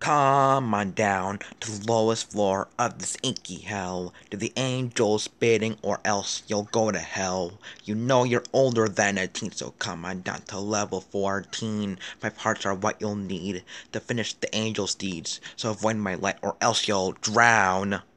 Come on down to the lowest floor of this inky hell. Do the angels bidding or else you'll go to hell. You know you're older than a teen, so come on down to level 14. 5 hearts are what you'll need to finish the angel's deeds, so avoid my light or else you'll drown.